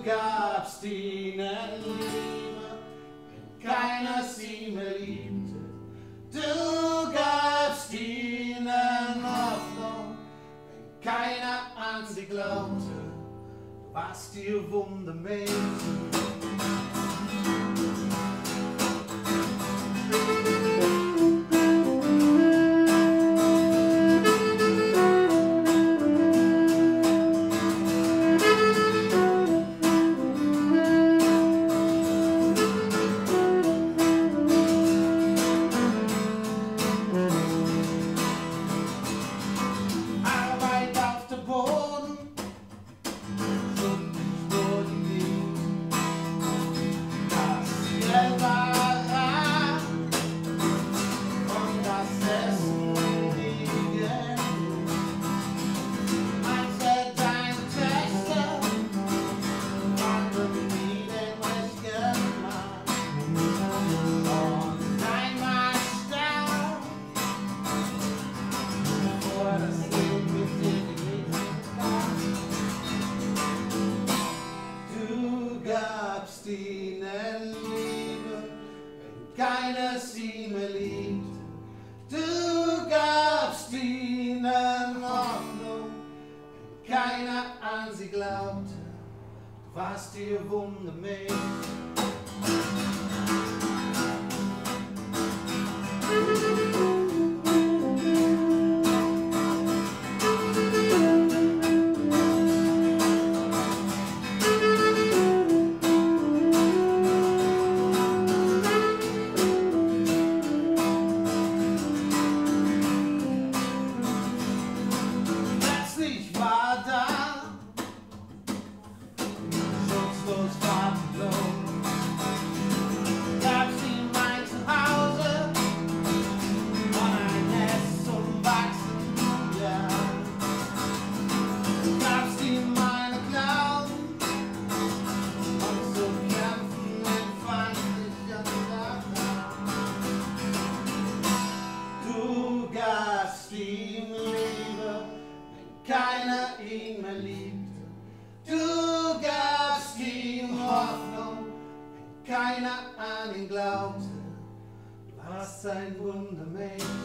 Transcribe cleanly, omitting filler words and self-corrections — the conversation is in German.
gabst ihnen Liebe, wenn keiner sie mehr liebte. Du gabst ihnen Hoffnung, wenn keiner an sie glaubte. Du warst ihr Wundermädchen. Ihnen Liebe, wenn keiner sie mehr liebte. Du gabst ihnen Hoffnung, wenn keiner an sie glaubte. Du warst ihr Wundermädchen. Keiner ihn mehr liebte. Du gabst ihm Hoffnung, wenn keiner an ihn glaubte. Du warst ein Wundermädchen.